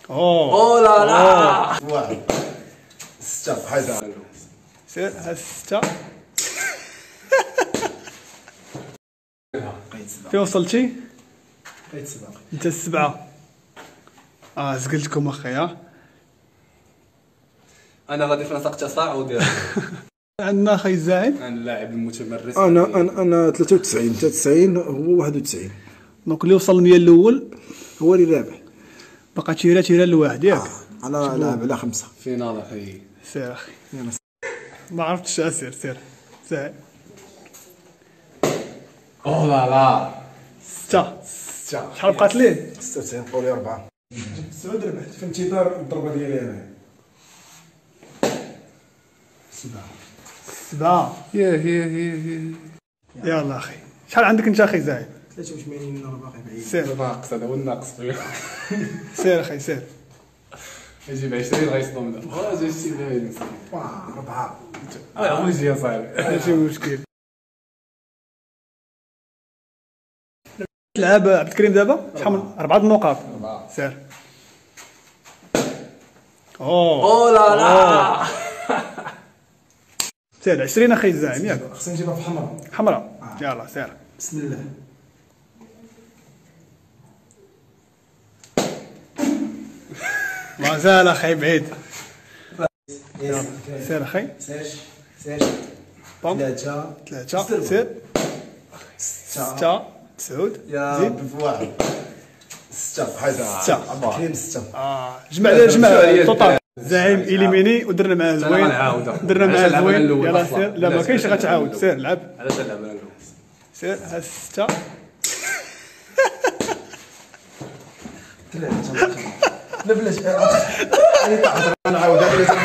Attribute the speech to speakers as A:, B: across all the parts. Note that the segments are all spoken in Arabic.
A: اوه لا لا.
B: واحد 6 حيدر.
A: سير ها 6.
B: بقيت 7.
A: فين وصلتي؟
B: بقيت 7.
A: انت 7. زقلتكم اخي.
C: انا غادي في نسق تصاعدي.
A: عندنا اخي زاهد.
C: انا اللاعب المتمرس.
B: انا 93 هو 91.
A: دونك اللي وصل 100 الاول
B: هو اللي رابح.
A: بقى تيرا الواحد ياك.
B: انا لاعب على 5.
C: فينال اخي.
A: سير اخي. ما عرفتش سير زاهد.
C: اوه لا لا.
A: 6.
B: 6
A: شحال بقات ليه؟
B: 96 قولي 4.
A: سعود ربحت
B: في انتظار الضربه ديالي انا. 7.
A: 7.
C: هي
A: يلا اخي. شحال عندك انت اخي زاهد؟
B: 83 راه باقي بعيد.
A: سير
C: ناقص هذا هو الناقص.
A: سير اخي سير.
C: يجيب 20 غيصدمنا. جا شي باين.
B: 4.
C: عمري يجي يا صاحبي.
A: ماشي مشكل. تلعب عبد الكريم دابا شحال من 4 النقاط. سير.
C: اوه لا لا.
A: سير 20 اخي الزاعم ياك.
B: خصني نجيبها في حمراء.
A: حمراء. يلا سير.
B: بسم الله.
A: مازال اخي بعيد. سير اخي.
B: سير
A: بام 3 سير 6 9
B: يا
A: زيد
B: بواحد 6 حيدر.
A: 6.
B: كريم 6.
A: جمع التوتال. زعيم اليميني ودرنا معاه زوين. درنا معاه زوين. يلا سير. لا ما كاينش غتعاود. سير لعب.
C: علاش نلعب انا الاول؟
A: سير ها 6.
B: لا بلاش نعاود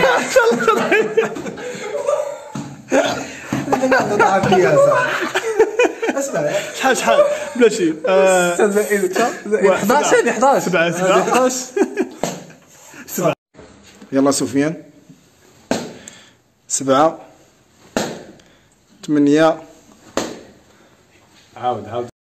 B: هذا ضعف ليا صاحبي. اسمع
A: شحال بلاتي
C: 6 زائد 11 11
A: 7
C: 11.
A: 7.
B: يلا سفيان 7 8.
C: عاود